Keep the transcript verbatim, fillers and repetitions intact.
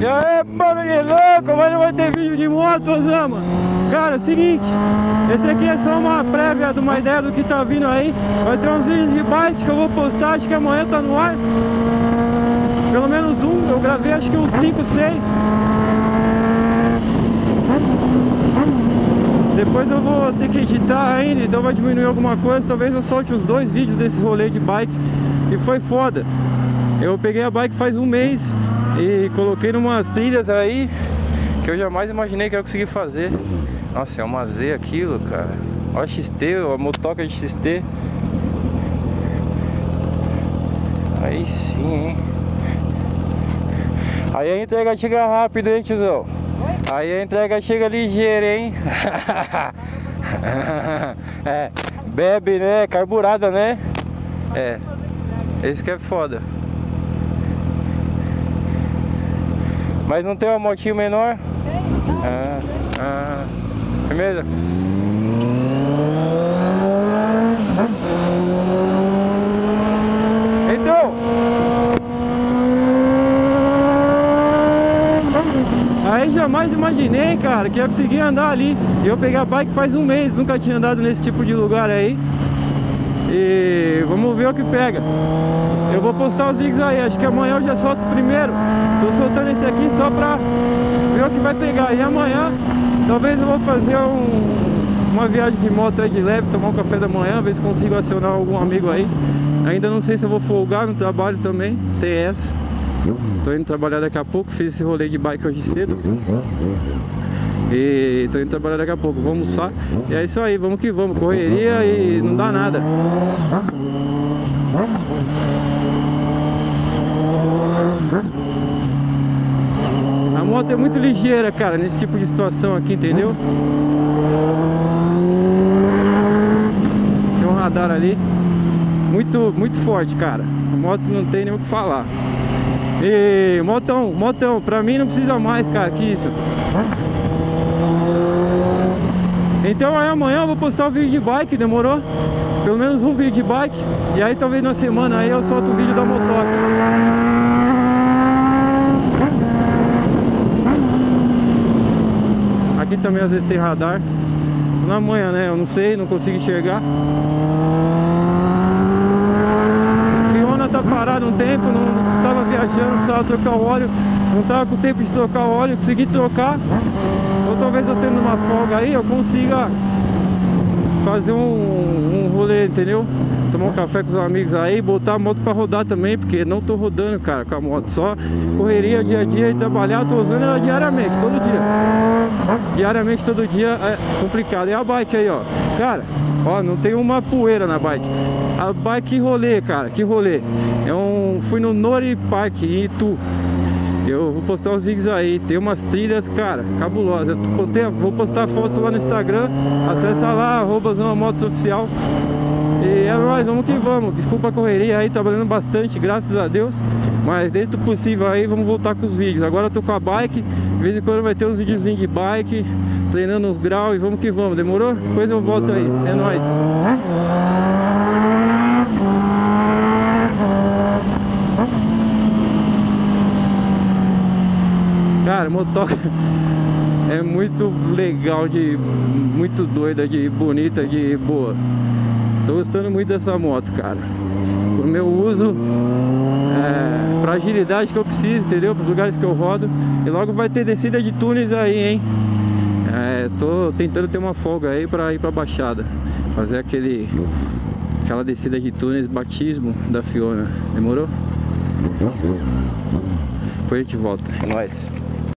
E aí, mano, que louco, mas não vai ter vídeo de moto, Osama. Cara, é o seguinte, esse aqui é só uma prévia de uma ideia do que tá vindo aí. Vai ter uns vídeos de bike que eu vou postar, acho que amanhã tá no ar. Pelo menos um, eu gravei acho que uns cinco, seis. Depois eu vou ter que editar ainda, então vai diminuir alguma coisa. Talvez eu solte os dois vídeos desse rolê de bike, que foi foda. Eu peguei a bike faz um mês e coloquei numas trilhas aí que eu jamais imaginei que eu ia conseguir fazer. Nossa, é uma Z aquilo, cara. Olha a X T, a motoca de X T. Aí sim, hein. Aí a entrega chega rápido, hein, tiozão. Aí a entrega chega ligeira, hein. É, bebe, né, carburada, né. É, esse que é foda. Mas não tem uma motinho menor? Ah, ah, firmeza? Então, aí jamais imaginei, cara, que eu consegui andar ali. Eu peguei a bike faz um mês, nunca tinha andado nesse tipo de lugar aí. E vamos ver o que pega. Eu vou postar os vídeos aí, acho que amanhã eu já solto o primeiro. Tô soltando esse aqui só pra ver o que vai pegar. E amanhã, talvez eu vou fazer um, uma viagem de moto aí de leve, tomar um café da manhã, ver se consigo acionar algum amigo aí. Ainda não sei se eu vou folgar no trabalho também, tem essa. Tô indo trabalhar daqui a pouco, fiz esse rolê de bike hoje cedo. E tô indo trabalhar daqui a pouco, vou almoçar. E é isso aí, vamos que vamos, correria e não dá nada. A moto é muito ligeira, cara, nesse tipo de situação aqui, entendeu? Tem um radar ali muito, muito forte, cara. A moto não tem nem o que falar. E motão, motão, pra mim não precisa mais, cara, que isso. Então aí amanhã eu vou postar um vídeo de bike, demorou? Pelo menos um vídeo de bike. E aí talvez na semana aí eu solto o vídeo da motoca. Aqui também às vezes tem radar. Na manhã, né? Eu não sei, não consigo enxergar. Fiona tá parada um tempo, não tava viajando, precisava trocar o óleo. Não tava com tempo de trocar o óleo, consegui trocar. Ou talvez eu tendo uma folga aí, eu consiga fazer um, um rolê, entendeu? Tomar um café com os amigos aí, botar a moto pra rodar também, porque não tô rodando, cara, com a moto. Só correria dia a dia e trabalhar, tô usando ela diariamente, todo dia. Diariamente, todo dia é complicado. E a bike aí, ó, cara, ó, não tem uma poeira na bike. A bike, que rolê, cara, que rolê. É um, fui no Nori Park em Itu. Eu vou postar uns vídeos aí, tem umas trilhas, cara, cabulosas. Eu postei, vou postar foto lá no Instagram. Acessa lá, arroba Zona Motos Oficial. E é nóis, vamos que vamos. Desculpa a correria aí, trabalhando bastante, graças a Deus. Mas dentro do possível aí, vamos voltar com os vídeos. Agora eu tô com a bike, de vez em quando vai ter uns videozinhos de bike, treinando uns graus e vamos que vamos, demorou? Depois eu volto aí, é nóis. Cara, motoca é muito legal, de muito doida, de bonita, de boa. Tô gostando muito dessa moto, cara. O meu uso, é, pra agilidade que eu preciso, entendeu? Para os lugares que eu rodo. E logo vai ter descida de túneis aí, hein? É, tô tentando ter uma folga aí pra ir pra Baixada, fazer aquele aquela descida de túneis, batismo da Fiona. Demorou? Depois a gente volta. É nóis.